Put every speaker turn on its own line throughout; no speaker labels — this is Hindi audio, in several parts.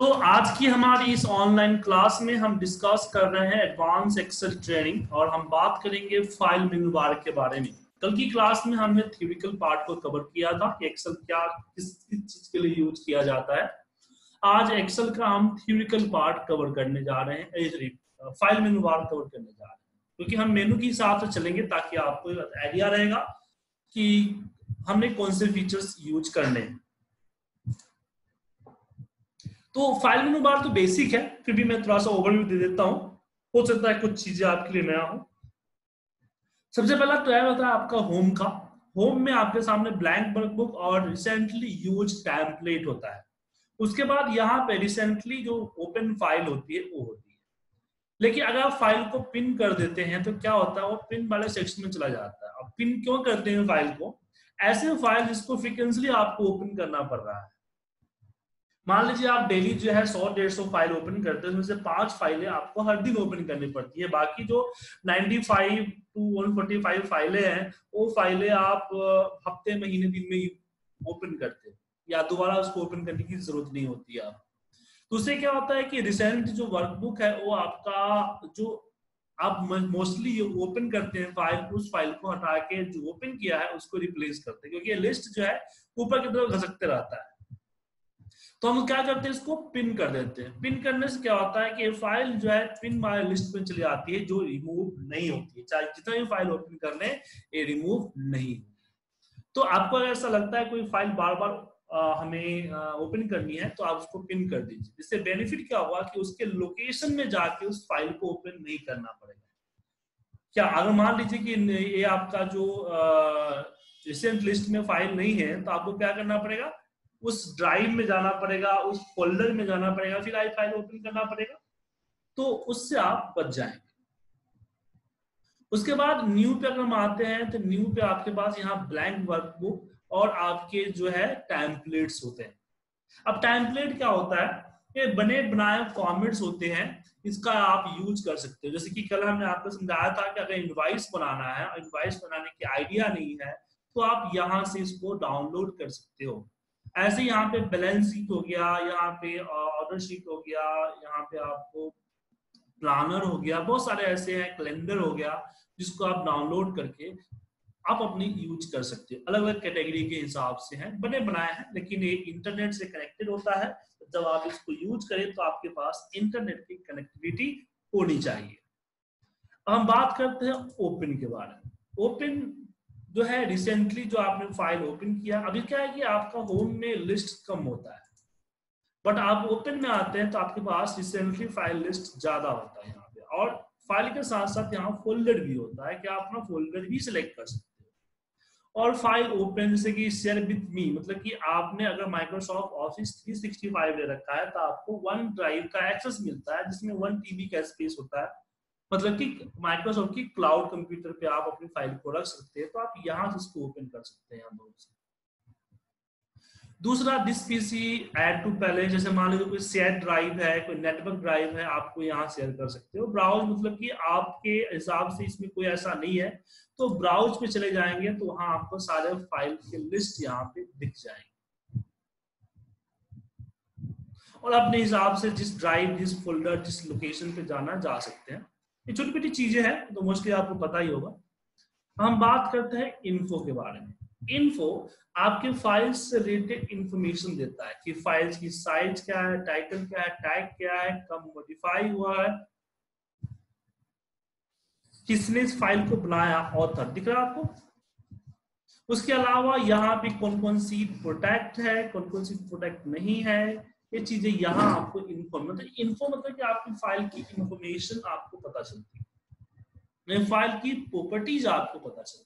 तो आज की हमारी इस ऑनलाइन क्लास में हम डिस्कस कर रहे हैं एडवांस एक्सेल ट्रेनिंग और हम बात करेंगे फाइल मेनू बार के बारे में। कल की क्लास में हमने थ्योरेटिकल पार्ट को कवर किया था कि एक्सेल क्या किस चीज के लिए यूज किया जाता है। आज एक्सेल का हम थ्योरेटिकल पार्ट कवर करने जा रहे हैं, फाइल मेनू बार कवर करने जा रहे हैं क्योंकि हम मेनू के हिसाब से चलेंगे ताकि आपको आइडिया रहेगा कि हमने कौन से फीचर्स यूज करने हैं। तो फाइल मेनू बार तो बेसिक है, फिर भी मैं थोड़ा सा ओवरव्यू दे देता हूं, हो सकता है कुछ चीजें आपके लिए नया हो। सबसे पहला ट्रायल होता है आपका होम का। होम में आपके सामने ब्लैंक वर्कबुक और रिसेंटली यूज टेम्पलेट होता है। उसके बाद यहाँ पे रिसेंटली जो ओपन फाइल होती है वो होती है। लेकिन अगर आप फाइल को पिन कर देते हैं तो क्या होता है, वो पिन वाले सेक्शन में चला जाता है। अब पिन क्यों करते हैं फाइल को? ऐसे फाइल जिसको फ्रिक्वेंटली आपको ओपन करना पड़ रहा है। मान लीजिए आप डेली जो है 100-150 फाइल ओपन करते हैं, उसमें से 5 फाइलें आपको हर दिन ओपन करनी पड़ती है। बाकी जो 95 to 145 फाइलें हैं वो फाइलें आप हफ्ते महीने दिन में ओपन करते हैं या दोबारा उसको ओपन करने की जरूरत नहीं होती है। आप तो उससे क्या होता है कि रिसेंट जो वर्कबुक है वो आपका जो आप मोस्टली ओपन करते हैं फाइल, उस फाइल को हटा के जो ओपन किया है उसको रिप्लेस करते हैं, क्योंकि लिस्ट जो है ऊपर की तरफ घसकते रहता है। तो हम क्या करते हैं, इसको पिन कर देते हैं। पिन करने से क्या होता है कि फाइल जो है पिन वाले लिस्ट में चली आती है, जो रिमूव नहीं होती है। चाहे जितना भी फाइल ओपन कर ले ये रिमूव नहीं। तो आपको अगर ऐसा लगता है कोई फाइल बार बार हमें ओपन करनी है तो आप उसको पिन कर दीजिए। इससे बेनिफिट क्या होगा कि उसके लोकेशन में जाके उस फाइल को ओपन नहीं करना पड़ेगा। क्या अगर मान लीजिए कि ये आपका जो रिसेंट लिस्ट में फाइल नहीं है तो आपको क्या करना पड़ेगा, उस ड्राइव में जाना पड़ेगा, उस फोल्डर में जाना पड़ेगा, फिर आई फाइल ओपन करना पड़ेगा। तो उससे आप बच जाएंगे। उसके बाद न्यू पे अगर हम आते हैं तो न्यू पे आपके पास यहाँ ब्लैंक वर्कबुक और आपके जो है टेम्पलेट्स होते हैं। अब टेम्पलेट क्या होता है, ये बने बनाए फॉर्मेट्स होते हैं। इसका आप यूज कर सकते हो। जैसे कि कल हमने आपको समझाया था कि अगर इनवाइस बनाना है, इनवाइस बनाने की आइडिया नहीं है तो आप यहाँ से इसको डाउनलोड कर सकते हो। ऐसे यहाँ पे बैलेंस शीट हो गया, यहाँ पे ऑर्डर शीट हो गया, यहाँ पे आपको प्लानर हो गया, बहुत सारे ऐसे हैं, कैलेंडर हो गया, जिसको आप डाउनलोड करके आप अपनी यूज कर सकते हो। अलग अलग कैटेगरी के हिसाब से हैं, बने बनाए हैं, लेकिन ये इंटरनेट से कनेक्टेड होता है। जब आप इसको यूज करें तो आपके पास इंटरनेट की कनेक्टिविटी होनी चाहिए। हम बात करते हैं ओपन के बारे में। ओपन जो है रिसेंटली जो आपने फाइल ओपन किया, अभी क्या है कि आपका होम में लिस्ट कम होता है, बट आप ओपन में आते हैं तो आपके पास रिसेंटली फाइल लिस्ट ज्यादा होता है यहाँ पे। और फाइल के साथ साथ यहाँ फोल्डर भी होता है कि आप अपना फोल्डर भी सिलेक्ट कर सकते हो। और फाइल ओपन जैसे कि शेयर विद मी, मतलब कि आपने अगर माइक्रोसॉफ्ट ऑफिस 365 ले रखा है तो आपको वन ड्राइव का एक्सेस मिलता है जिसमें 1 TB का स्पेस होता है। मतलब कि माइक्रोसॉफ्ट की क्लाउड कंप्यूटर पे आप अपनी फाइल को रख सकते हैं, तो आप यहाँ से इसको ओपन कर सकते हैं। दूसरा दिस पीसी ऐड टू पहले, जैसे मान लीजिए कोई शेयर ड्राइव है, कोई नेटवर्क ड्राइव है, आपको यहाँ शेयर कर सकते हो। ब्राउज मतलब कि आपके हिसाब से इसमें कोई ऐसा नहीं है तो ब्राउज पे चले जाएंगे तो वहां आपको सारे फाइल के लिस्ट यहाँ पे दिख जाएंगे और अपने हिसाब से जिस ड्राइव, जिस फोल्डर, जिस लोकेशन पे जाना जा सकते हैं। ये छोटी छोटी चीजें हैं तो मोस्टली आपको पता ही होगा। हम बात करते हैं इन्फो के बारे में। इन्फो आपके फाइल्स से रिलेटेड इंफॉर्मेशन देता है कि फाइल्स की साइज क्या है, टाइटल क्या है, टैग क्या है, कब मॉडिफाई हुआ है, किसने इस फाइल को बनाया, ऑथर दिख रहा है आपको। उसके अलावा यहाँ पे कौन कौन सी प्रोटेक्ट है, कौन कौन सी प्रोटेक्ट नहीं है, ये चीजें यहाँ आपको इन्फो मतलब कि आपकी फाइल की इंफॉर्मेशन आपको पता चलती है, फाइल की प्रॉपर्टीज आपको पता चलती है।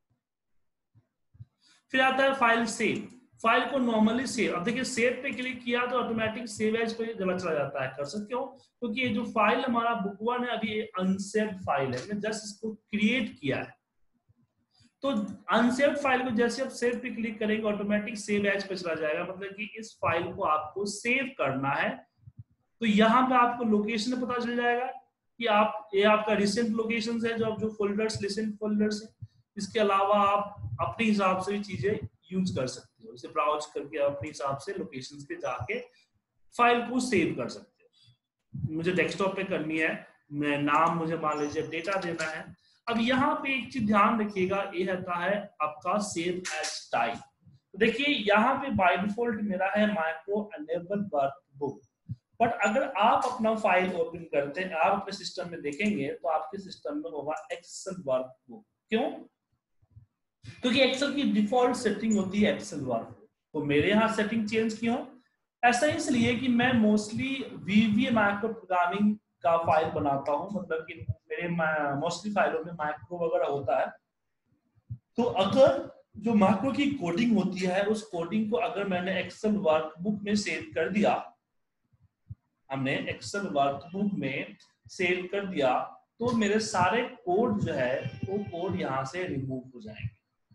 फिर आता है फाइल सेव। फाइल को नॉर्मली सेव, अब देखिए सेव पे क्लिक किया तो ऑटोमेटिक सेव एज पे चला जाता है। कर सकते हो क्योंकि ये जो फाइल हमारा बुक वन है अभी अनसेव्ड फाइल है, मैंने जस्ट इसको क्रिएट किया है। तो अनसेव्ड फाइल को जैसे आप सेव पे क्लिक करेंगे ऑटोमेटिक सेव एज पे चला जाएगा। मतलब कि इस फाइल को आपको सेव करना है तो यहाँ पे आपको लोकेशन पता चल जाएगा कि आप, ये आपका रिसेंट लोकेशन है, जो फोल्डर्स रिसेंट फोल्डर्स है। इसके अलावा आप अपने हिसाब से भी चीजें यूज कर सकते हो, इसे ब्राउज करके अपने हिसाब से लोकेशंस पे जाके फाइल को सेव कर सकते हो। मुझे डेस्कटॉप पे करनी है, मैं नाम मुझे मान लीजिए डेटा देना है। अब यहाँ पे एक चीज ध्यान रखिएगा, ये रहता है आपका सेव एज टाइप। देखिए यहाँ पे बाय डिफॉल्ट मेरा है माइक्रो एनेबल वर्कबुक, बट अगर आप अपना फाइल ओपन करते हैं, आप अपने सिस्टम में देखेंगे तो आपके सिस्टम में होगा एक्सेल वर्कबुक। क्यों? क्योंकि एक्सेल की डिफॉल्ट सेटिंग होती है एक्सेल वर्कबुक। तो मेरे यहाँ सेटिंग चेंज की हो, ऐसा इसलिए कि मैं मोस्टली वीवीए माइक्रो प्रोग्रामिंग का फाइल बनाता हूँ, मतलब कि मेरे मोस्टली फाइलों में माइक्रो वगैरह होता है। तो अगर जो माइक्रो की कोडिंग होती है, उस कोडिंग को अगर मैंने एक्सेल वर्कबुक में सेव कर दिया, हमने एक्सेल वर्कबुक में सेव कर दिया, तो मेरे सारे कोड जो है वो कोड यहां से रिमूव हो जाएंगे।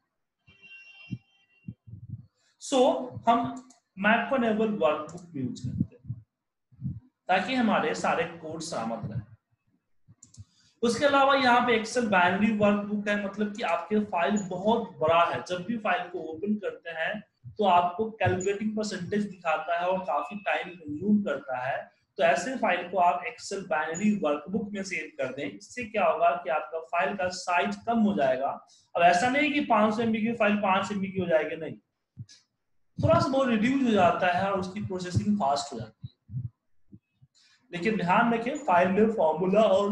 सो हम मैक्रो एनेबल वर्कबुक यूज करते हैं ताकि हमारे सारे कोड सलामत रहे। उसके अलावा यहाँ पे एक्सेल बाइनरी वर्कबुक है, मतलब कि आपके फाइल बहुत बड़ा है, जब भी फाइल को ओपन करते हैं तो आपको कैलकुलेटिंग परसेंटेज दिखाता है और काफी टाइम कंज्यूम करता है। तो ऐसे फाइल को आप एक्सेल बाइनरी वर्कबुक में सेव कर दें। इससे क्या होगा कि आपका फाइल का साइज कम हो जाएगा। अब ऐसा नहीं कि 500 MB की फाइल 5 MB की हो जाएगी, नहीं, थोड़ा सा बहुत रिड्यूस हो जाता है और उसकी प्रोसेसिंग फास्ट हो जाती है। लेकिन ध्यान रखें फाइल में फॉर्मूला और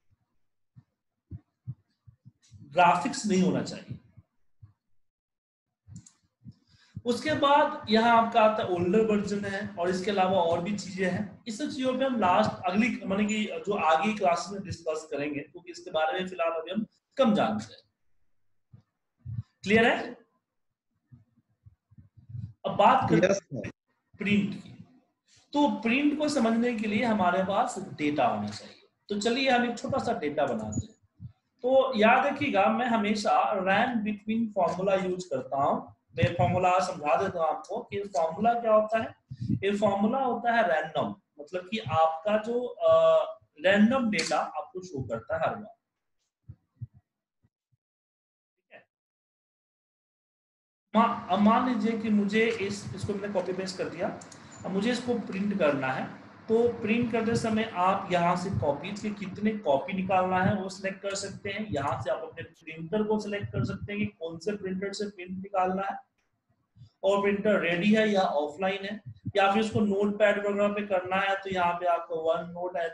ग्राफिक्स नहीं होना चाहिए। उसके बाद यहाँ आपका आता है ओल्डर वर्जन है, और इसके अलावा और भी चीजें हैं। इस सब चीजों पे हम लास्ट अगली माने कि जो आगे क्लासेस में डिस्कस करेंगे, क्योंकि इसके बारे में फिलहाल अभी हम कम जानते हैं। क्लियर है? अब बात करते हैं प्रिंट की। तो प्रिंट को समझने के लिए हमारे पास डेटा होना चाहिए। तो चलिए हम एक छोटा सा डेटा बनाते हैं। तो याद रखिएगा मैं हमेशा रैंड बिटवीन फॉर्मूला यूज करता हूं। मैं फॉर्मूला समझा देता हूं आपको कि फॉर्मूला क्या होता है। ये फॉर्मूला होता है रैंडम, मतलब कि आपका जो रैंडम डेटा आपको शो करता है हर बार। अब मान लीजिए कि मुझे इसको मैंने कॉपी पेस्ट कर दिया, अब मुझे इसको प्रिंट करना है। तो प्रिंट करते समय आप यहाँ से कॉपी के कितने कॉपी निकालना है वो सिलेक्ट कर सकते हैं। यहाँ से आप अपने प्रिंटर को सिलेक्ट कर सकते हैं कि कौन से प्रिंटर से प्रिंट निकालना है, और प्रिंटर रेडी है या ऑफलाइन है, या फिर इसको नोट पैड वगैरह पे करना है तो यहाँ पे आपको वन नोट है।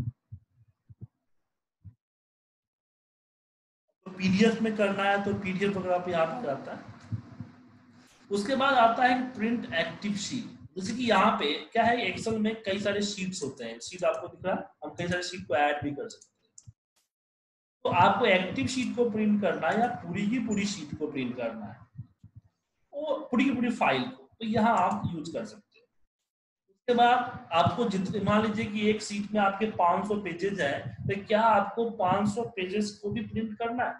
तो पीडीएफ में करना है तो पीडीएफ वगैरह पे यहाँ पे जाता है। उसके बाद आता है प्रिंट एक्टिव शीट। जैसे कि यहाँ पे क्या है, एक्सेल में कई सारे शीट्स होते हैं, शीट आपको दिख रहा है, हम कई सारे शीट को ऐड भी कर सकते हैं। तो आपको एक्टिव शीट को प्रिंट करना है या पूरी की पूरी शीट को प्रिंट करना है, और पूरी की पूरी फाइल को, तो यहाँ आप यूज कर सकते हैं। उसके बाद आपको जितने मान लीजिए कि एक शीट में आपके 500 पेजेस है, तो क्या आपको 500 पेजेस को भी प्रिंट करना है,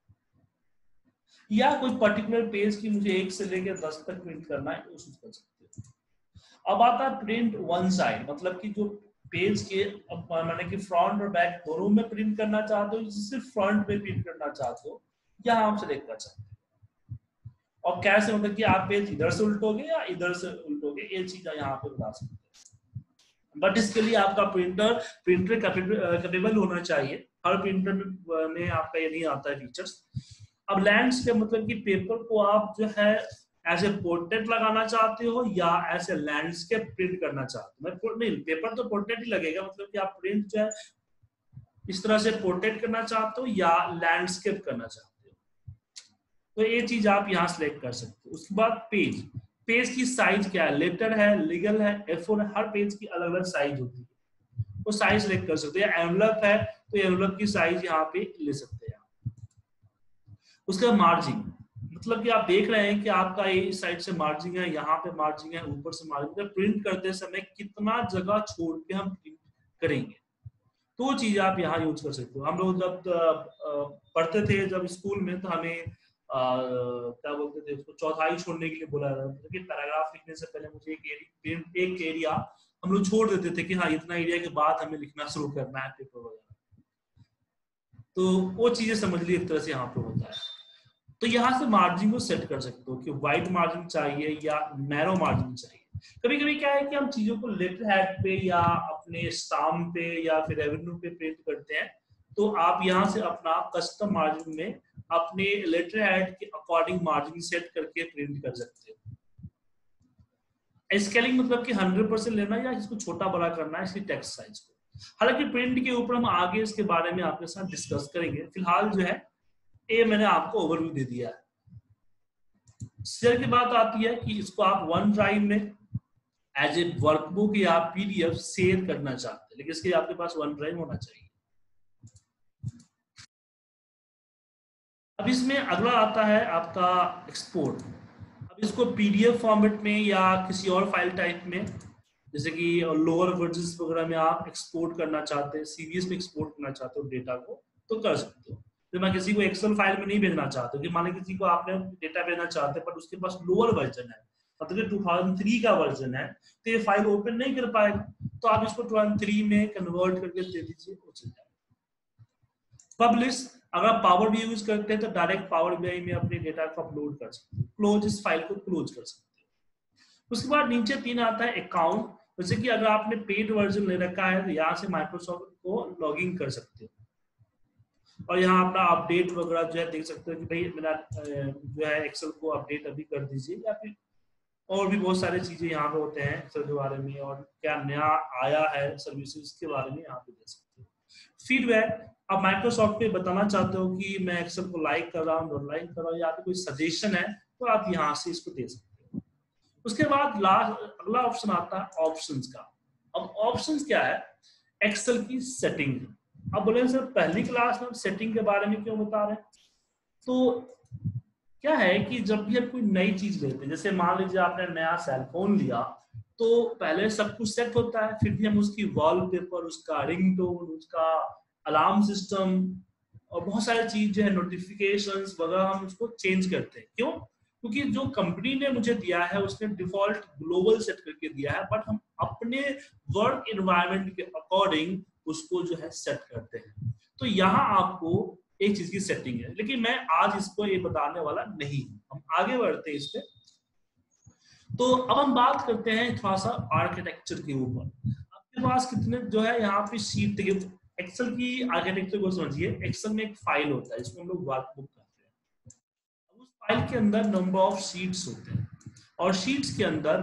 या कोई पर्टिकुलर पेज की मुझे 1 से लेकर 10 तक प्रिंट करना है, वो कर सकते हैं। अब आता है प्रिंट वन साइड, मतलब कि जो पेज के मैंने कि फ्रंट और बैक दोनों में प्रिंट करना चाहते हो, सिर्फ फ्रंट में प्रिंट करना चाहते हो, यहाँ आप सेलेक्ट कर सकते हैं। और कैसे मतलब कि आप पेज इधर से उल्टोगे या इधर से उल्टोगे, ये चीज यहाँ पे बता सकते हैं। बट इसके लिए आपका प्रिंटर कैपेबल होना चाहिए। हर प्रिंटर में आपका ये नहीं आता है फीचर्स। अब लैंडस्केप मतलब कि पेपर को आप जो है ऐसे पोर्ट्रेट लगाना चाहते हो या ऐसे लैंडस्केप प्रिंट करना चाहते हो। नहीं, पेपर तो पोर्ट्रेट ही लगेगा, मतलब कि आप प्रिंट जो है इस तरह से पोर्ट्रेट करना चाहते हो या लैंडस्केप करना चाहते हो, तो ये चीज आप यहाँ सेलेक्ट कर सकते हो। उसके बाद पेज की साइज क्या है, लेटर है, लीगल है, A4 है, हर पेज की अलग अलग साइज होती है, वो साइज सेलेक्ट कर सकते हो। या एनवलप है तो एनवलप की साइज यहाँ पे ले सकते हैं। उसका मार्जिन, मतलब कि आप देख रहे हैं कि आपका ये साइड से मार्जिन है, यहाँ पे मार्जिन है, ऊपर से मार्जिन है। प्रिंट करते समय कितना जगह छोड़ के हम प्रिंट करेंगे, तो वो चीज आप यहाँ यूज कर सकते हो। हम लोग जब पढ़ते थे जब स्कूल में, तो हमें क्या बोलते थे उसको, चौथाई छोड़ने के लिए बोला जाता था कि पैराग्राफ लिखने से पहले मुझे एक एरिया हम लोग छोड़ देते थे कि हाँ इतना एरिया के बाद हमें लिखना शुरू करना है पेपर वगैरह। तो वो चीजें समझ ली एक तरह से यहाँ पे होता है। तो यहाँ से मार्जिन को सेट कर सकते हो कि वाइड मार्जिन चाहिए या नैरो मार्जिन चाहिए। कभी कभी क्या है कि हम चीजों को लेटर हेड पे या अपने स्टाम्प पे या फिर रेवेन्यू पे प्रिंट करते हैं, तो आप यहाँ से अपना कस्टम मार्जिन में अपने लेटर हेड के अकॉर्डिंग मार्जिन सेट करके प्रिंट कर सकते हो। स्केलिंग मतलब कि 100% लेना या इसको छोटा बड़ा करना है इसकी टेक्स्ट साइज को। हालांकि प्रिंट के ऊपर हम आगे इसके बारे में आपके साथ डिस्कस करेंगे। फिलहाल जो है ये मैंने आपको ओवरव्यू दे दिया है। शेयर की बात आती है कि इसको आप वन ड्राइव में एज ए वर्कबुक या पीडीएफ शेयर करना चाहते हैं, लेकिन इसके लिए आपके पास वन ड्राइव होना चाहिए। अब इसमें अगला आता है आपका एक्सपोर्ट। अब इसको पीडीएफ फॉर्मेट में या किसी और फाइल टाइप में, जैसे कि लोअर वर्जन्स वगैरह में आप एक्सपोर्ट करना चाहते हैं, सीवीएस में एक्सपोर्ट करना चाहते हो डेटा को, तो कर सकते हो। तो मैं किसी को एक्सेल फाइल में नहीं भेजना चाहता कि मान लीजिए किसी को आपने डेटा भेजना चाहते हैं पर उसके पास लोअर वर्जन है, मतलब 2003 का वर्जन है, तो ये फाइल ओपन नहीं कर पाएगा, तो आप इसको 2003 में कन्वर्ट करके दे दीजिए, हो जाएगा। पब्लिश, अगर आप पावर भी यूज करते हैं तो डायरेक्ट पावर बीआई में अपने डेटा को अपलोड कर सकते हैं। क्लोज, इस फाइल को क्लोज कर सकते हैं। उसके बाद नीचे 3 आता है अकाउंट। जैसे कि अगर आपने पेड वर्जन ले रखा है तो यहाँ से माइक्रोसॉफ्ट को लॉगिन कर सकते हो और यहाँ अपना अपडेट वगैरह जो है देख सकते हो कि भाई मेरा जो है एक्सेल को अपडेट अभी कर दीजिए, या फिर और भी बहुत सारी चीजें यहाँ पे होते हैं एक्सेल के बारे में, और क्या नया आया है सर्विसेज के बारे में यहाँ पे दे सकते हो। फीडबैक, आप माइक्रोसॉफ्ट पे बताना चाहते हो कि मैं एक्सेल को लाइक कर रहा हूँ, डॉनलाइन कर रहा हूँ, या फिर कोई सजेशन है तो आप यहाँ से इसको दे सकते हो। उसके बाद लास्ट अगला ऑप्शन आता है ऑप्शंस का। अब ऑप्शंस क्या है? एक्सेल की सेटिंग। अब बोले सर पहली क्लास में सेटिंग के बारे में क्यों बता रहे हैं? तो क्या है कि जब भी हम कोई नई चीज लेते हैं, जैसे मान लीजिए आपने नया सेल फोन लिया, तो पहले सब कुछ सेट होता है, फिर भी हम उसकी वॉलपेपर, उसका रिंगटोन, उसका अलार्म सिस्टम और बहुत सारी चीज जो है नोटिफिकेशंस वगैरह हम उसको चेंज करते हैं। क्यों? क्योंकि जो कंपनी ने मुझे दिया है उसने डिफॉल्ट ग्लोबल सेट करके दिया है, बट हम अपने वर्क एनवायरनमेंट के अकॉर्डिंग उसको जो है सेट करते हैं। तो यहाँ आपको एक चीज की सेटिंग है, लेकिन मैं आज इसको ये बताने वाला नहीं हूं, हम आगे बढ़ते हैं इस पे। तो अब हम बात करते हैं थोड़ा सा आर्किटेक्चर के ऊपर। आपके पास कितने जो है यहाँ पे शीट, एक्सेल की आर्किटेक्चर को समझिए। एक्सेल में एक फाइल होता है जिसको हम लोग वर्कबुक कहते हैं। उस फाइल के अंदर नंबर ऑफ शीट्स होते हैं और शीट्स के अंदर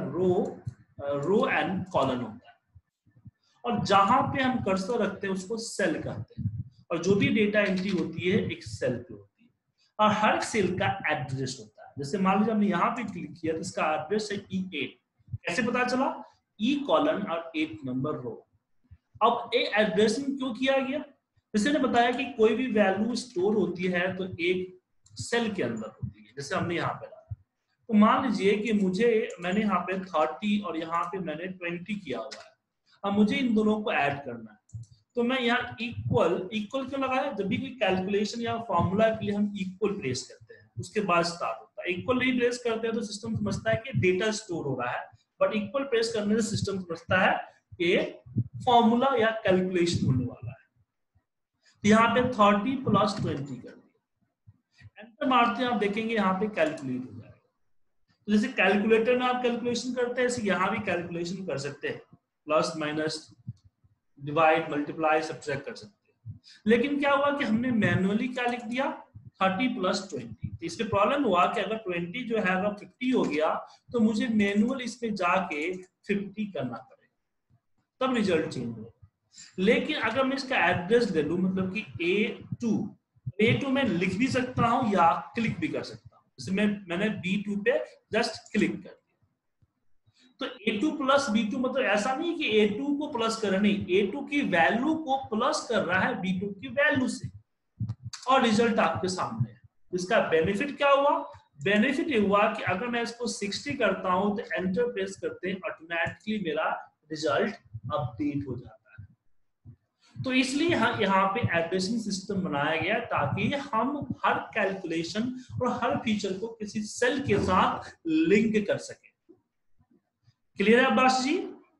रो एंड कॉलम होता है, और जहां पे हम कर्सर रखते हैं उसको सेल कहते हैं, और जो भी डेटा एंट्री होती है एक सेल पे होती है, और हर सेल का एड्रेस होता है। जैसे मान लीजिए हमने यहाँ पे क्लिक किया तो इसका एड्रेस है E8। कैसे पता चला? E कॉलन और 8 नंबर रो। अब ए एड्रेसिंग क्यों किया गया? जैसे ने बताया कि कोई भी वैल्यू स्टोर होती है तो एक सेल के अंदर होती है, जैसे हमने यहाँ पे डाला। तो मान लीजिए कि मैंने यहाँ पे 30 और यहाँ पे मैंने 20 किया हुआ है। अब मुझे इन दोनों को ऐड करना है, तो मैं यहाँ इक्वल क्यों लगाया? जब भी कोई कैलकुलेशन या फॉर्मूला के लिए हम इक्वल प्रेस करते हैं उसके बाद स्टार्ट होता है। इक्वल नहीं प्रेस करते हैं तो सिस्टम समझता है कि डेटा स्टोर हो रहा है, बट इक्वल प्रेस करने से सिस्टम समझता है कि फॉर्मूला या कैलकुलेशन होने वाला है। तो यहाँ पे 30 प्लस 20 कर दिया, एंटर मारते हैं, आप देखेंगे यहाँ पे कैलकुलेट हो जाएगा। तो जैसे कैलकुलेटर में आप कैलकुलेशन करते हैं ऐसे यहाँ भी कैलकुलेशन कर सकते हैं, plus minus divide multiply subtract कर सकते हैं। लेकिन क्या हुआ कि हमने मैन्युअली क्या लिख दिया? 30 प्लस 20। तो इसमें प्रॉब्लम हुआ कि अगर 20 जो है अगर 50 हो गया तो मुझे मैनुअल इसमें जाके 50 करना पड़ेगा, तब रिजल्ट चेंज हो। लेकिन अगर मैं इसका एड्रेस ले लूं, मतलब कि A2 में लिख भी सकता हूं या क्लिक भी कर सकता हूं। जैसे मैंने B2 पे जस्ट क्लिक कर दिया, तो A2 प्लस B2 मतलब ऐसा नहीं कि A2 को प्लस कर रहा, नहीं, A2 की वैल्यू को प्लस कर रहा है B2 की वैल्यू से, और रिजल्ट आपके सामने है। इसका बेनिफिट क्या हुआ? बेनिफिट ये हुआ कि अगर मैं इसको 60 करता हूं तो एंटर प्रेस करते हैं ऑटोमेटिकली मेरा रिजल्ट अपडेट हो जाता है। तो इसलिए यहाँ पे एड्रेसिंग सिस्टम बनाया गया ताकि हम हर कैलकुलेशन और हर फीचर को किसी सेल के साथ लिंक कर सके। क्लियर है अब्बास जी?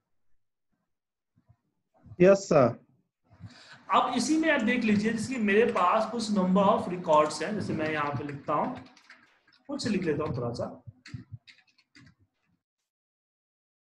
Yes sir.
अब इसी में आप देख लीजिए, जैसे मेरे पास कुछ नंबर ऑफ रिकॉर्ड्स हैं, जैसे मैं यहाँ पे लिखता हूँ, कुछ लिख लेता हूँ थोड़ा सा।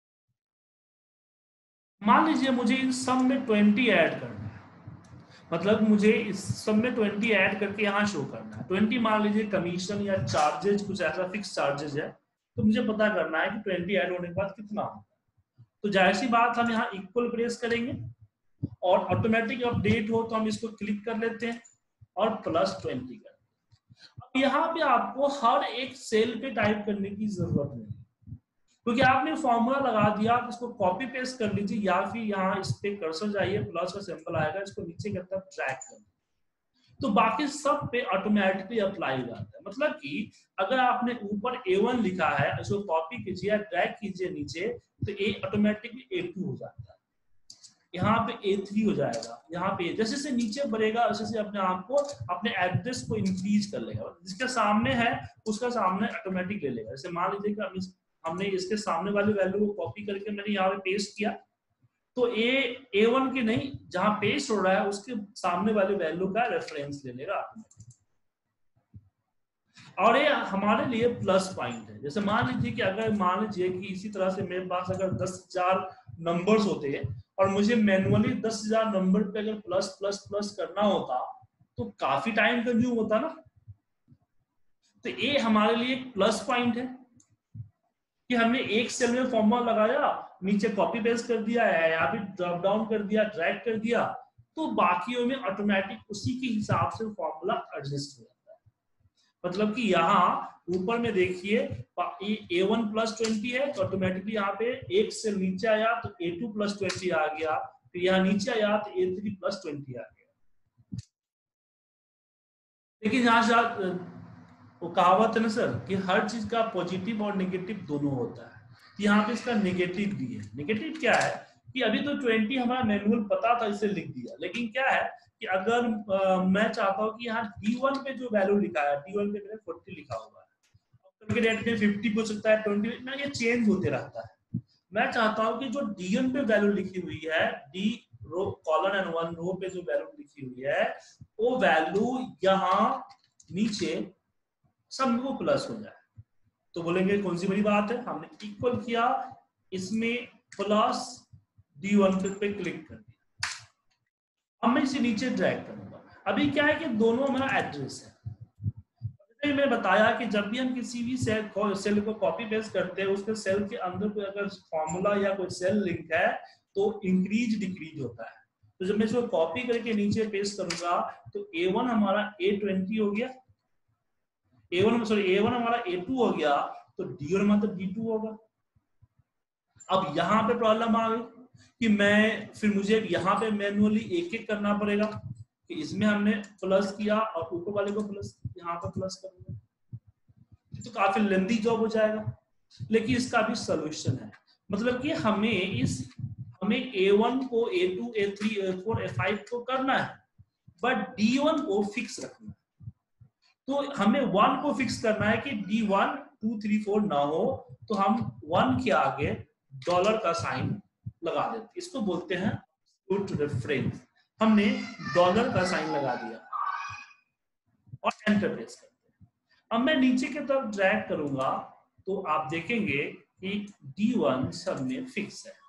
मान लीजिए मुझे इस सम में 20 ऐड करना है, मतलब मुझे इस सम में 20 ऐड करके यहाँ शो करना है। 20 मान लीजिए कमीशन या चार्जेज कुछ ऐसा फिक्स चार्जेज है, तो मुझे पता करना है कि 20 ऐड होने के बाद कितना होगा। तो जाहिर सी बात हम यहाँ इक्वल प्रेस करेंगे और ऑटोमेटिक अपडेट हो तो हम इसको क्लिक कर लेते हैं और +20 कर देते हैं। अब यहाँ पे आपको हर एक सेल पे टाइप करने की जरूरत नहीं, क्योंकि आपने फॉर्मूला लगा दिया। आप इसको कॉपी पेस्ट कर लीजिए या फिर यहाँ इस पे कर्सर जाइए, प्लस का सिंबल आएगा, इसको नीचे की तरफ ड्रैग कर, तो बाकी सब पे ऑटोमेटिकली अप्लाई हो जाता है। मतलब कि अगर आपने ऊपर A1 लिखा है, इसको कॉपी कीजिए, ड्रैग कीजिए नीचे, तो ये ऑटोमेटिकली A2 हो जाता है, यहाँ पे A3 हो जाएगा, यहाँ पे जैसे से नीचे बढ़ेगा वैसे से अपने आप को अपने एड्रेस को इंक्रीज कर लेगा। जिसके सामने है उसका सामने ऑटोमेटिक ले लेगा। जैसे मान लीजिए कि हमने इसके सामने वाली वैल्यू को कॉपी करके मैंने यहाँ पे पेस्ट किया, तो A1 की नहीं, जहां पेस्ट हो रहा है उसके सामने वाले वैल्यू का रेफरेंस ले लेगा ऑटोमेटिक। और ये हमारे लिए प्लस पॉइंट है। जैसे मान लीजिए कि अगर मान लीजिए कि इसी तरह से मेरे पास अगर 10,000 नंबर्स होते हैं और मुझे मैनुअली 10,000 नंबर पे अगर प्लस प्लस प्लस करना होता तो काफी टाइम कंज्यूम होता ना। तो ये हमारे लिए एक प्लस पॉइंट है कि हमने एक सेल में फॉर्मूला लगाया, नीचे कॉपी पेस्ट कर दिया है, यहाँ पे ड्रॉप डाउन कर दिया, ड्रैग कर दिया, तो बाकियों में ऑटोमेटिक उसी के हिसाब से फॉर्मूला एडजस्ट हो जाता है। मतलब कि यहाँ ऊपर में देखिए A1 +20 है, तो ऑटोमेटिकली यहाँ पे एक सेल नीचे आया तो A2 +20 आ गया, फिर यहाँ नीचे आया तो A3 +20 आ गया। लेकिन यहाँ वो कहावत है ना सर कि हर चीज का पॉजिटिव और नेगेटिव दोनों होता है, यहाँ पे इसका नेगेटिव भी है। नेगेटिव क्या है कि अभी तो 20 हमारा मैनुअल पता था, इसे लिख दिया, लेकिन क्या है कि अगर मैं चाहता हूँ कि यहाँ D1 पे जो वैल्यू लिखा है, D1 पे मैंने 40 लिखा हुआ है, कल के डेट में 50 हो सकता है, 20 ना, ये चेंज होते रहता है। मैं चाहता हूँ कि जो D1 पे वैल्यू लिखी हुई है, D row colon and 1 row पे जो वैल्यू लिखी हुई है, वो वैल्यू यहाँ नीचे सब में वो प्लस हो जाए। तो बोलेंगे कौन सी बड़ी बात है, हमने इक्वल किया, इसमें प्लस D1 पे क्लिक कर दिया। अब मैं इसे नीचे ड्रैग करूंगा। अभी क्या है कि दोनों हमारा एड्रेस है। जैसे मैंने बताया कि जब भी हम किसी भी सेल को कॉपी पेस्ट करते हैं, उसके सेल के अंदर कोई अगर फॉर्मूला या कोई सेल लिंक है तो इंक्रीज डिक्रीज होता है। तो जब मैं इसको कॉपी करके नीचे पेस्ट करूंगा तो A1 हमारा A20 हो गया, A1 हमारा A2 हो गया, तो D1 मतलब D2 होगा। अब यहाँ पे प्रॉब्लम आ गई कि मैं फिर मुझे यहाँ पे मैनुअली एक एक करना पड़ेगा कि इसमें हमने प्लस किया और ऊपर वाले को प्लस, यहाँ पर प्लस करूंगा, तो काफी लेंदी जॉब हो जाएगा। लेकिन इसका भी सोल्यूशन है, मतलब कि हमें A1 को A2 A3 A4 A5 को करना है, बट D1 को फिक्स रखना है। तो हमें 1 को फिक्स करना है कि D1 2 3 4 ना हो, तो हम 1 के आगे डॉलर का साइन लगा देते, इसको बोलते हैं रेफरेंस। हमने डॉलर का साइन लगा दिया और एंटर प्रेस करते हैं। अब मैं नीचे की तरफ ड्रैग करूंगा तो आप देखेंगे कि D1 सब में फिक्स है।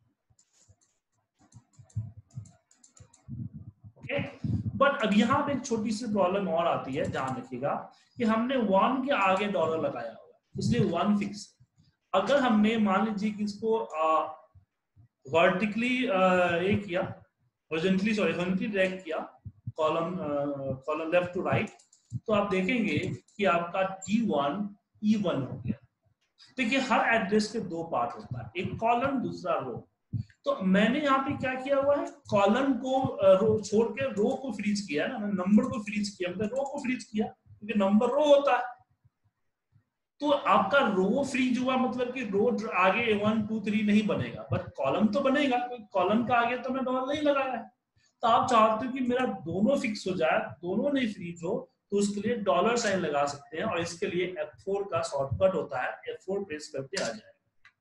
ओके, बट अब यहाँ पे एक छोटी सी प्रॉब्लम और आती है, ध्यान रखिएगा कि हमने 1 के आगे डॉलर लगाया हुआ है, इसलिए 1 फिक्स है। अगर हमने मान लीजिए कि इसको वर्टिकली ये किया, हॉरिजॉन्टली ड्रैग किया कॉलम लेफ्ट टू राइट, तो आप देखेंगे कि आपका D1 E1 हो गया। देखिए हर एड्रेस के दो पार्ट होता है, एक कॉलम दूसरा रो। तो मैंने यहाँ पे क्या किया हुआ है, कॉलम को रो छोड़ के रो को फ्रीज किया ना, नंबर को फ्रीज किया, मतलब रो को फ्रीज किया क्योंकि नंबर रो होता है। तो आपका रो फ्रीज हुआ मतलब कि रो आगे 1 2 3 नहीं बनेगा, बट कॉलम तो बनेगा, क्योंकि कॉलम का आगे तो मैं डॉलर नहीं लगाया है। तो आप चाहते हो कि मेरा दोनों फिक्स हो जाए, दोनों नहीं फ्रीज हो, तो उसके लिए डॉलर साइन लगा सकते हैं, और इसके लिए F4 का शॉर्टकट होता है, F4 प्रेस करके आ जाएगा।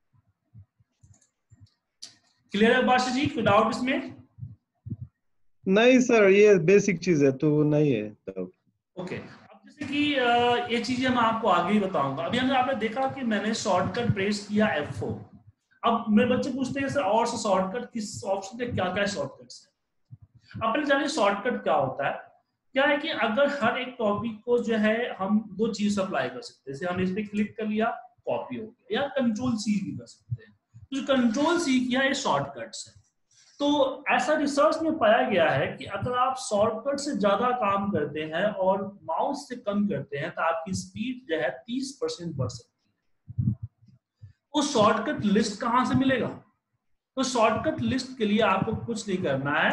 क्लियर है बादशाह जी, कोई डाउट इसमें?
नहीं सर, ये बेसिक चीज है तो नहीं है तब।
ओके, अब जैसे कि ये चीजें मैं आपको आगे ही बताऊंगा। अभी हमने आपने देखा कि मैंने शॉर्टकट प्रेस किया F4, अब मेरे बच्चे पूछते हैं सर और से शॉर्टकट किस ऑप्शन पे क्या क्या शॉर्टकट्स है। अपने जानिए शॉर्टकट क्या होता है। क्या है कि अगर हर एक टॉपिक को जो है हम दो चीज अप्लाई कर सकते हैं, जैसे हमने इस पे क्लिक कर लिया कॉपी हो गया, या कंट्रोल सी भी कर सकते हैं। तो जो कंट्रोल सी किया ये शॉर्टकट्स है। तो ऐसा रिसर्च में पाया गया है कि अगर आप शॉर्टकट से ज्यादा काम करते हैं और माउस से कम करते हैं तो आपकी स्पीड जो है 30% बढ़ सकती है। तो शॉर्टकट लिस्ट कहां से मिलेगा? तो शॉर्टकट लिस्ट के लिए आपको कुछ नहीं करना है,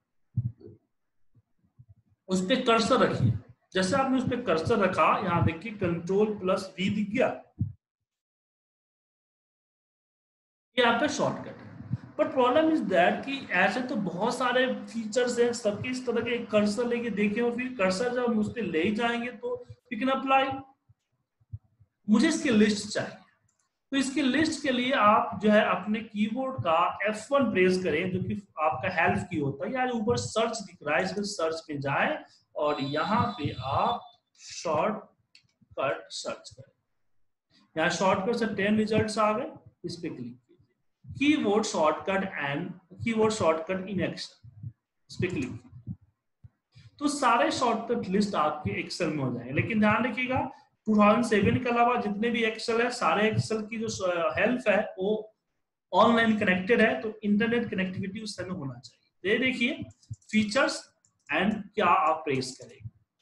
उस पर कर्सर रखिए। जैसे आपने उस पर कर्सर रखा, यहां देखिए कंट्रोल+V दिख गया, ये आपका शॉर्टकट है। बट प्रॉब्लम इज दैट कि ऐसे तो बहुत सारे फीचर्स हैं, सबके इस तरह के कर्सर लेके देखें और फिर कर्सर जब हम उस पर ले जाएंगे तो यू कैन अप्लाई। मुझे इसकी लिस्ट चाहिए। तो इसकी लिस्ट के लिए आप जो है अपने कीबोर्ड का F1 प्रेस करें, जो कि आपका हेल्प की होता है। यार ऊपर सर्च दिख रहा है, इसमें सर्च में जाएं और यहाँ पे आप शॉर्टकट सर्च करें। यहाँ शॉर्टकट से 10 रिजल्ट्स आ गए, इस पे क्लिक कीजिए, keyboard shortcut and keyboard shortcut in Excel, इस पे क्लिक कीजिए। तो सारे शॉर्टकट लिस्ट आपके एक्सेल में हो जाएंगे। लेकिन ध्यान रखिएगा 2007 के अलावा जितने भी एक्सेल है, सारे एक्सेल की जो हेल्प है वो ऑनलाइन कनेक्टेड है, तो इंटरनेट कनेक्टिविटी उस समय होना चाहिए। ये देखिए फीचर्स एंड क्या आप प्रेस करेंगे।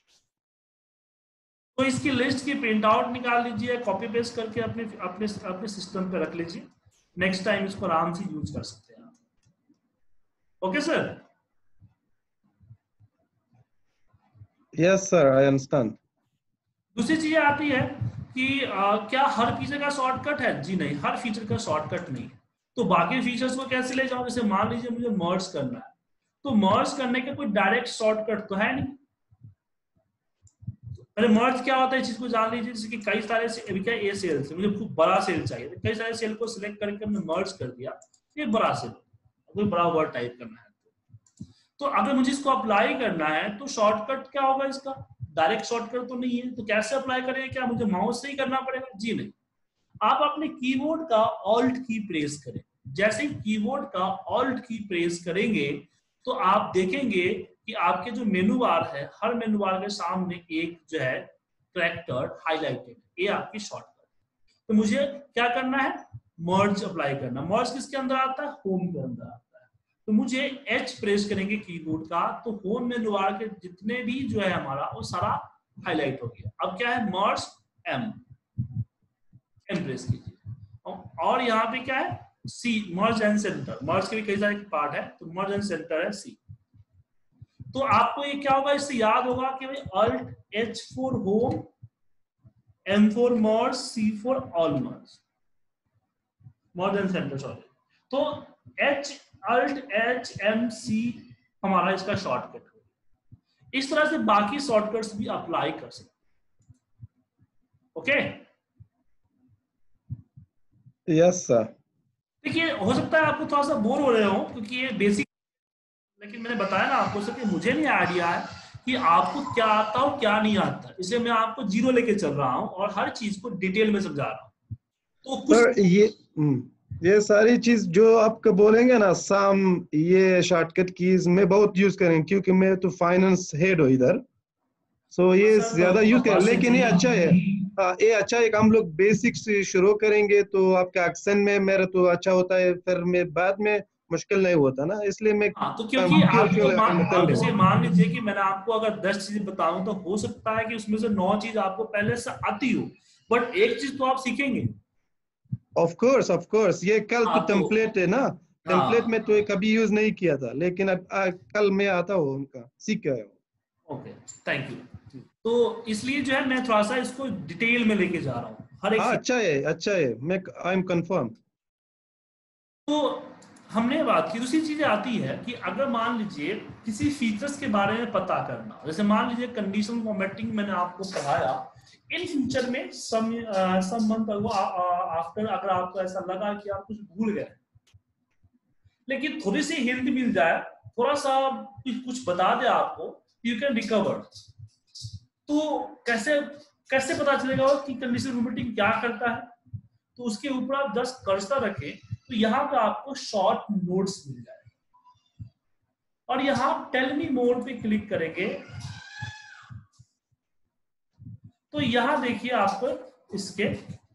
तो इसकी लिस्ट की प्रिंट आउट निकाल लीजिए, कॉपी पेस्ट करके अपने अपने अपने सिस्टम पे रख लीजिए। नेक्स्ट टाइम इसको आराम से यूज कर सकते हैं आप। Okay sir?
Yes sir, I understand.
दूसरी चीज आती है कि क्या हर फीचर का शॉर्टकट है? जी नहीं, हर फीचर का शॉर्टकट नहीं है। तो बाकी फीचर्स को कैसे ले जाऊं? जैसे मान लीजिए मुझे मर्ज करना है, तो मर्ज करने का कोई डायरेक्ट शॉर्टकट तो है नहीं। पहले मर्ज क्या होता है इस चीज को जान लीजिए। जैसे कि कई सारे अभी क्या ए सेल से मुझे खूब बड़ा सेल चाहिए, तो कई सारे सेल को सिलेक्ट करके हमने मर्ज कर दिया, ये बड़ा सेल, कोई बड़ा वर्ड टाइप करना है तो अगर मुझे इसको अप्लाई करना है तो शॉर्टकट क्या होगा इसका? डायरेक्ट शॉर्टकट तो नहीं है। तो कैसे अप्लाई करेंगे? क्या मुझे माउस से ही करना पड़ेगा? जी नहीं, आप अपने कीबोर्ड का ऑल्ट की प्रेस करें। जैसे ही कीबोर्ड का ऑल्ट की प्रेस करेंगे तो आप देखेंगे कि आपके जो मेनू बार है, हर मेनू बार के सामने एक जो है कैरेक्टर हाईलाइटेड, ये आपकी शॉर्टकट। तो मुझे क्या करना है? मर्ज अप्लाई करना। मर्ज किसके अंदर आता है? होम के अंदर आता है। तो मुझे H प्रेस करेंगे कीबोर्ड का, तो होम मेनू बार के जितने भी जो है हमारा वो सारा हाईलाइट हो गया। अब क्या है? मर्ज M प्रेस कीजिए। और यहाँ पे क्या है? C, merge and centre. Merge के भी कई सारे पार्ट है, तो मर्ज एंड सेंटर है C। तो आपको ये क्या होगा? इससे याद होगा कि भाई Alt H for home, M for merge, C for all merge, merge and centre, sorry. तो Alt H M C हमारा इसका शॉर्टकट है। इस तरह से बाकी शॉर्टकट्स भी अप्लाई कर सकते। ओके?
Yes sir.
देखिए हो सकता है आपको थोड़ा सा बोर हो रहे हो क्योंकि ये बेसिक, लेकिन मैंने बताया ना आपको सर कि मुझे नहीं आइडिया है कि आपको क्या आता और क्या नहीं आता, इसलिए मैं आपको जीरो लेके चल रहा हूँ और हर चीज को डिटेल में समझा रहा हूँ। तो कुछ
सर ये सारी चीज जो आपको बोलेंगे ना सम, ये शॉर्टकट कीज में बहुत यूज करेंगे क्योंकि मैं तो फाइनेंस हेड हूँ इधर, सो ये
सर
ज्यादा यूज करें।
बात
लेकिन ये
सही
अच्छा है। हाँ, ये अच्छा है कि हम लोग बेसिक से शुरू करेंगे तो आपका एक्शन में मेरा तो अच्छा होता है, फिर मैं बाद में मुश्किल नहीं होता ना, इसलिए मैं
हाँ, तो क्योंकि आपको आप जैसे
अंडरस्टैंडिंग।
मान लीजिए कि मैंने आपको अगर 10 चीजें बताऊं तो हो सकता है कि उसमें से 9 चीज आपको पहले से आती हो, बट एक चीज तो आप सीखेंगे।
ऑफ कोर्स ये कल तो
हाँ तो
टेम्पलेट है ना, टेम्पलेट में
हाँ,
तो ये कभी यूज नहीं किया था, लेकिन अब कल मैं आता हूँ उनका सीख गया हूँ।
Okay, thank you. तो इसलिए जो है मैं थोड़ा सा इसको डिटेल में लेके जा रहा हूँ हर एक
हाँ अच्छा है, मैं आई एम कंफर्म।
तो हमने बात की। दूसरी चीज आती है कि अगर मान लीजिए किसी फीचर्स के बारे में पता करना, जैसे मान लीजिए कंडीशनल फॉर्मेटिंग मैंने आपको पढ़ाया, इन फ्यूचर में सम मंथ आफ्टर अगर आपको ऐसा लगा कि आप कुछ भूल गए, लेकिन थोड़ी सी हिंट मिल जाए, थोड़ा सा कुछ बता दे आपको, यू कैन रिकवर। तो कैसे कैसे पता चलेगा कि कंडीशनल फॉर्मेटिंग क्या करता है? तो उसके ऊपर आप 10 कर्सर रखें तो यहाँ पे आपको शॉर्ट नोट्स मिल जाएगा और यहाँ टेल मी मोर पे क्लिक करेंगे तो यहाँ देखिए आपको इसके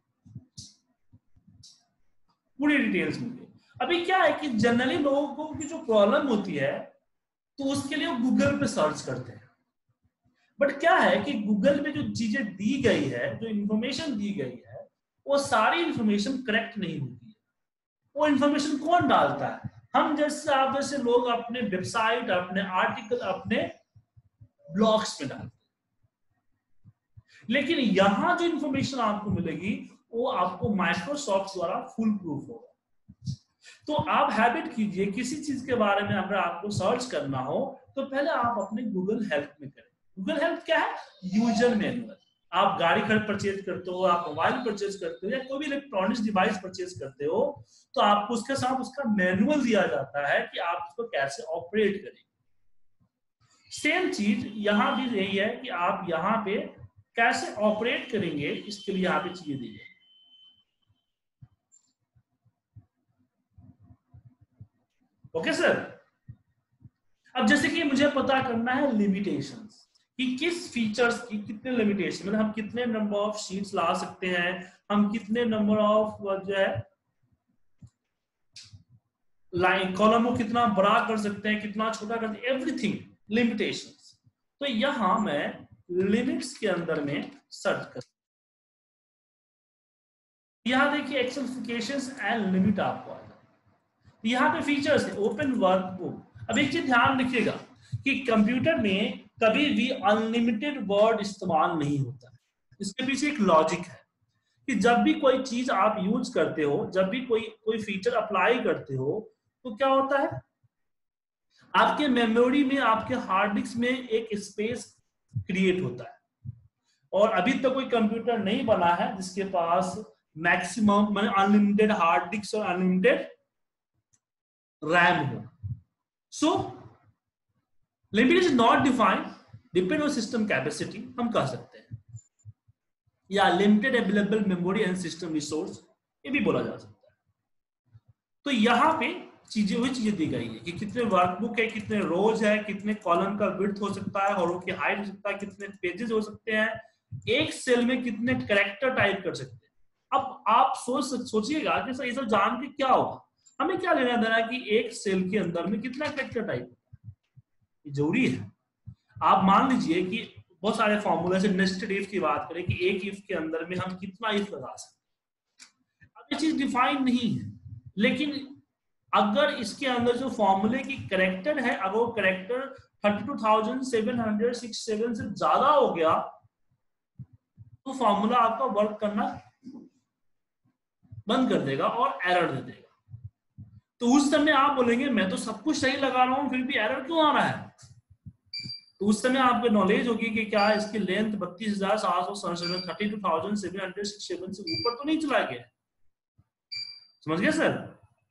पूरी डिटेल्स मिल गई। अभी क्या है कि जनरली लोगों को की जो प्रॉब्लम होती है तो उसके लिए गूगल पे सर्च करते हैं, बट क्या है कि गूगल पे जो चीजें दी गई है, जो इंफॉर्मेशन दी गई है, वो सारी इंफॉर्मेशन करेक्ट नहीं होती है। वो इंफॉर्मेशन कौन डालता है? हम जैसे आप जैसे लोग अपने वेबसाइट, अपने आर्टिकल, अपने ब्लॉग्स में डालते हैं, लेकिन यहां जो इंफॉर्मेशन आपको मिलेगी वो आपको माइक्रोसॉफ्ट द्वारा फुल प्रूफ होगा। तो आप हैबिट कीजिए, किसी चीज के बारे में अगर आपको सर्च करना हो तो पहले आप अपने गूगल हेल्प में करें। गूगल हेल्प क्या है? User manual. आप गाड़ी खरीद परचेज करते हो, आप मोबाइल परचेज करते हो या कोई भी इलेक्ट्रॉनिक्स डिवाइस परचेज करते हो तो आपको उसके साथ उसका मैनुअल दिया जाता है कि आप उसको कैसे ऑपरेट करें। सेम चीज यहां भी यही है कि आप यहाँ पे कैसे ऑपरेट करेंगे, इसके लिए यहाँ पे चीजें दी जाए। Okay sir. अब जैसे कि मुझे पता करना है लिमिटेशंस, कि किस फीचर्स की कितने लिमिटेशन, मतलब हम कितने नंबर ऑफ शीट्स ला सकते हैं, हम कितने नंबर ऑफ जो है लाइन कॉलम को कितना बड़ा कर सकते हैं, कितना छोटा कर सकते हैं, एवरीथिंग लिमिटेशंस। तो यहां मैं लिमिट्स के अंदर में सर्च कर, यहां देखिए एक्सेलफिकेशंस एंड लिमिट आपको आ जाए। यहाँ पे फीचर्स है ओपन वर्कबुक। अब एक चीज ध्यान रखिएगा कि कंप्यूटर में कभी भी अनलिमिटेड वर्ड इस्तेमाल नहीं होता है। इसके पीछे एक लॉजिक है कि जब भी कोई चीज आप यूज करते हो, जब भी कोई फीचर अप्लाई करते हो तो क्या होता है, आपके मेमोरी में, आपके हार्ड डिस्क में एक स्पेस क्रिएट होता है। और अभी तक कोई कंप्यूटर नहीं बना है जिसके पास मैक्सिमम माने अनलिमिटेड हार्ड डिस्क और अनलिमिटेड रैम हो। So limit is not defined, depend on system capacity हम कह सकते हैं, या limited available memory and system resource ये भी बोला जा सकता है। तो यहां पे चीजें दी गई है कि कितने वर्कबुक है, कितने रोज है, कितने कॉलम का विड्थ हो सकता है, और की हाइट हो सकता है, कितने पेजेस हो सकते हैं, एक सेल में कितने कैरेक्टर टाइप कर सकते हैं। अब आप सोचिएगा कि सर ये सब जान के क्या होगा, हमें क्या लेना देना है कि एक सेल के अंदर में कितना कैरेक्टर टाइप होता है, ये जरूरी है। आप मान लीजिए कि बहुत सारे फॉर्मूले से नेस्टेड इफ की बात करें कि एक इफ के अंदर में हम कितना इफ लगा सकते हैं, अब ये चीज डिफाइन नहीं है, लेकिन अगर इसके अंदर जो फॉर्मूले की करेक्टर है, अगर वो करेक्टर 32,767 से ज्यादा हो गया तो फॉर्मूला आपका वर्क करना बंद कर देगा और एरर दे देगा। तो उस समय आप बोलेंगे मैं तो सब कुछ सही लगा रहा हूं फिर भी एरर क्यों आ रहा है। तो उस समय आपको नॉलेज होगी कि क्या इसकी लेंथ 32,767 32,767 से ऊपर तो नहीं चला गया। समझ गए सर?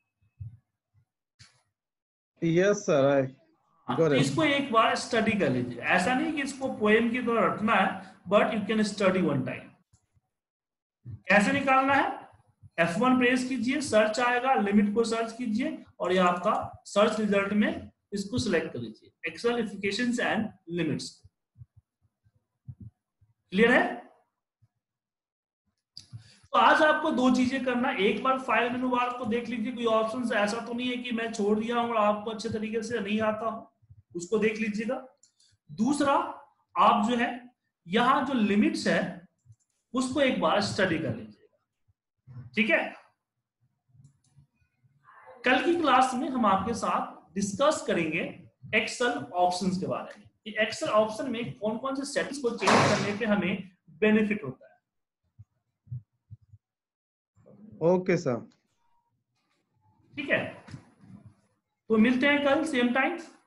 यस सर,
तो इसको एक बार स्टडी कर लीजिए, ऐसा नहीं कि इसको पोएम की तरह रटना है, but you can study one time. कैसे निकालना है? F1 प्रेस कीजिए, सर्च आएगा, लिमिट को सर्च कीजिए और ये आपका सर्च रिजल्ट में इसको सिलेक्ट कर लीजिए, एक्सेलफिकेशंस एंड लिमिट्स। क्लियर है? तो आज आपको दो चीजें करना, एक बार फाइल मेनू बार को देख लीजिए, कोई ऑप्शन ऐसा तो नहीं है कि मैं छोड़ दिया हूं और आपको अच्छे तरीके से नहीं आता हो, उसको देख लीजिएगा। दूसरा, आप जो है यहां जो लिमिट्स है उसको एक बार स्टडी कर लीजिएगा, ठीक है? कल की क्लास में हम आपके साथ डिस्कस करेंगे एक्सेल ऑप्शंस के बारे में, कि एक्सेल ऑप्शन में कौन कौन से सेटिंग्स को चेंज करने पे हमें बेनिफिट होता है।
ओके सर,
ठीक है, तो मिलते हैं कल सेम टाइम।